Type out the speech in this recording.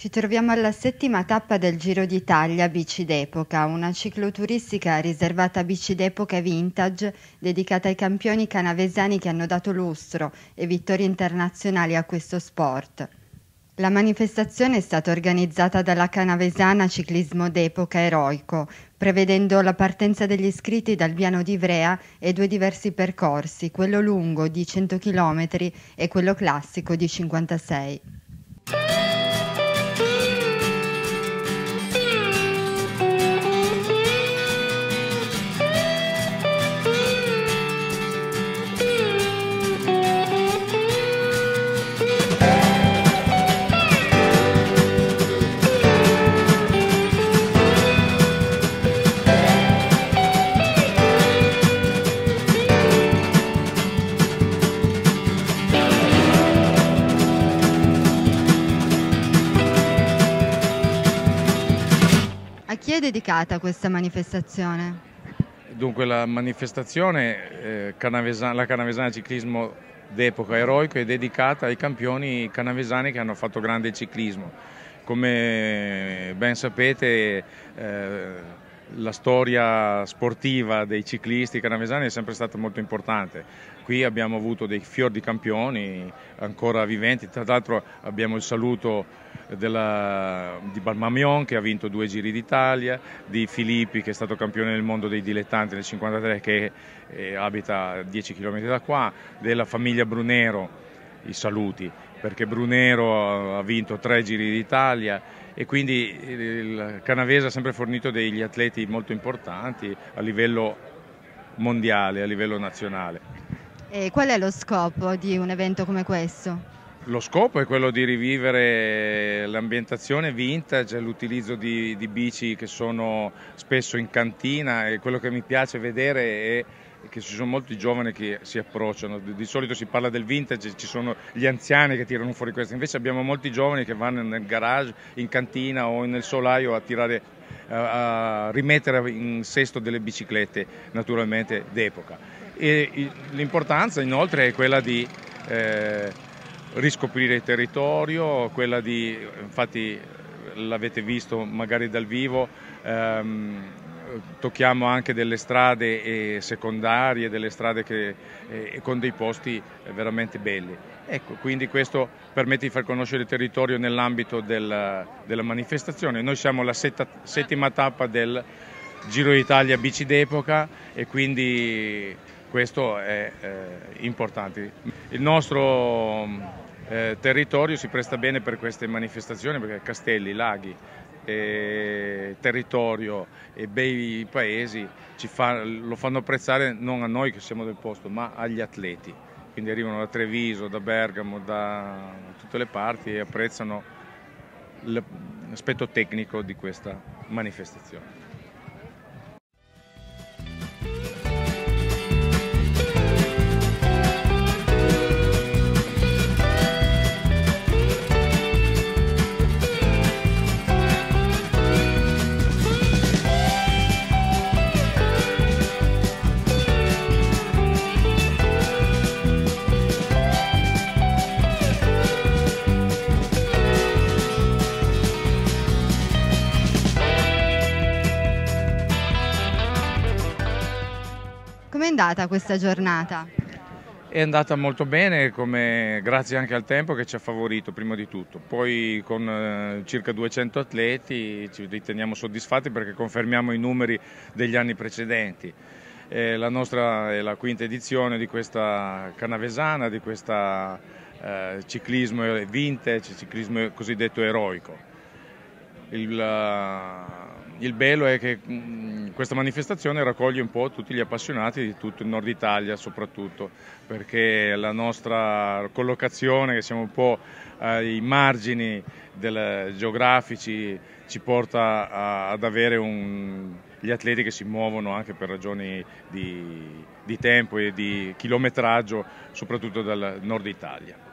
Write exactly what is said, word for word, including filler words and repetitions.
Ci troviamo alla settima tappa del Giro d'Italia Bici d'Epoca, una cicloturistica riservata a bici d'epoca e vintage, dedicata ai campioni canavesani che hanno dato lustro e vittorie internazionali a questo sport. La manifestazione è stata organizzata dalla Canavesana Ciclismo d'Epoca Eroico, prevedendo la partenza degli iscritti dal Viano di Ivrea e due diversi percorsi, quello lungo di cento chilometri e quello classico di cinquantasei. A chi è dedicata questa manifestazione? Dunque la manifestazione, eh, Canavesana, la Canavesana Ciclismo d'Epoca Eroico, è dedicata ai campioni canavesani che hanno fatto grande ciclismo. Come ben sapete, eh, la storia sportiva dei ciclisti canavesani è sempre stata molto importante. Qui abbiamo avuto dei fior di campioni ancora viventi, tra l'altro abbiamo il saluto della, di Balmamion che ha vinto due Giri d'Italia, di Filippi che è stato campione del mondo dei dilettanti nel cinquantatré che eh, abita a dieci chilometri da qua, della famiglia Brunero, i saluti, perché Brunero ha vinto tre Giri d'Italia e quindi il Canavese ha sempre fornito degli atleti molto importanti a livello mondiale, a livello nazionale. E qual è lo scopo di un evento come questo? Lo scopo è quello di rivivere l'ambientazione vintage, l'utilizzo di, di bici che sono spesso in cantina, e quello che mi piace vedere è che ci sono molti giovani che si approcciano. Di solito si parla del vintage, ci sono gli anziani che tirano fuori questo, invece abbiamo molti giovani che vanno nel garage, in cantina o nel solaio a tirare, a rimettere in sesto delle biciclette naturalmente d'epoca. E l'importanza inoltre è quella di eh, riscoprire il territorio, quella di, infatti l'avete visto magari dal vivo, ehm, tocchiamo anche delle strade secondarie, delle strade che, eh, con dei posti veramente belli. Ecco, quindi questo permette di far conoscere il territorio nell'ambito del, della manifestazione. Noi siamo alla setta, settima tappa del Giro d'Italia Bici d'Epoca e quindi questo è eh, importante. Il nostro eh, territorio si presta bene per queste manifestazioni perché castelli, laghi, eh, territorio e bei paesi ci fa, lo fanno apprezzare non a noi che siamo del posto ma agli atleti. Quindi arrivano da Treviso, da Bergamo, da tutte le parti e apprezzano l'aspetto tecnico di questa manifestazione. Com'è andata questa giornata? È andata molto bene, come, grazie anche al tempo che ci ha favorito prima di tutto. Poi con eh, circa duecento atleti ci riteniamo soddisfatti perché confermiamo i numeri degli anni precedenti. Eh, la nostra è la quinta edizione di questa Canavesana, di questo eh, ciclismo vintage, ciclismo cosiddetto eroico. Il, il bello è che mh, questa manifestazione raccoglie un po' tutti gli appassionati di tutto il nord Italia soprattutto, perché la nostra collocazione, che siamo un po' ai margini del, geografici, ci porta a, ad avere un, gli atleti che si muovono anche per ragioni di, di tempo e di chilometraggio, soprattutto dal nord Italia.